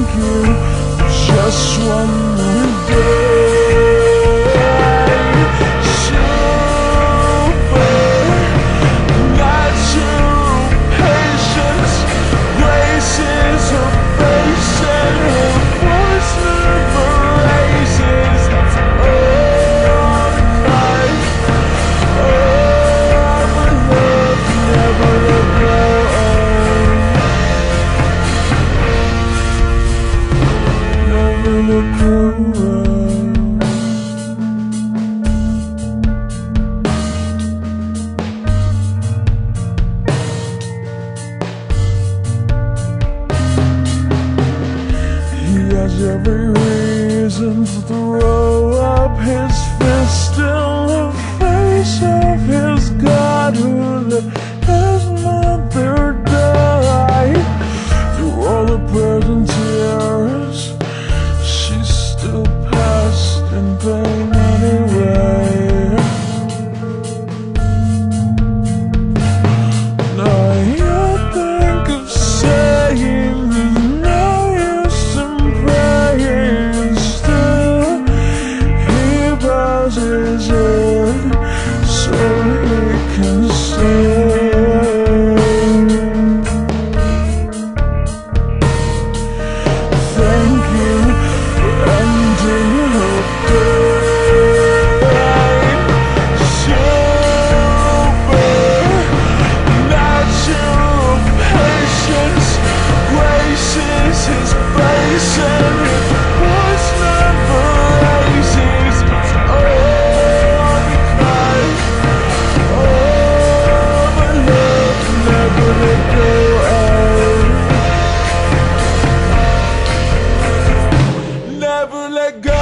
thank you for just one more day. Natural patience, graces her face and her voice never raises. He has every reason to throw up his fist in the face of his God who let his mother die. Through all the present tears, she's still past in pain anyway. Now you think of saying there's no use in praying. Still he bows his head so he can say thank you for ending her day. Supernatural patience graces his face and his voice never raises. It's all because my love never let go of. Never let go.